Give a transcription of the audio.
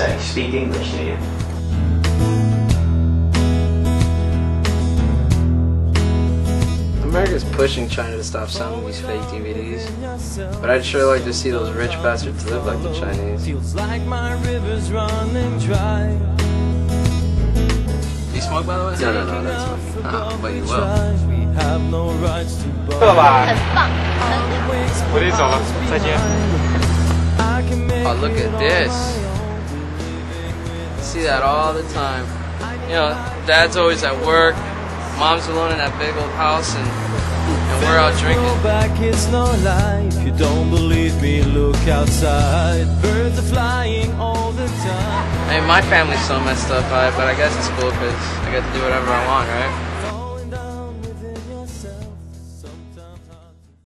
say, speak English to you. America's pushing China to stop selling these fake DVDs, but I'd sure like to see those rich bastards live like the Chinese. You smoke, by the way? No, that's fine. Oh, but you will. 饿了吧？ 很棒， 我得走了，再见。 Oh, look at this. See that all the time. You know, Dad's always at work, Mom's alone in that big old house, and we're out drinking. It's no lie. If you don't believe me, look outside. Birds are flying all the time. I mean, my family's so messed up by it, but I guess it's cool because I get to do whatever I want, right?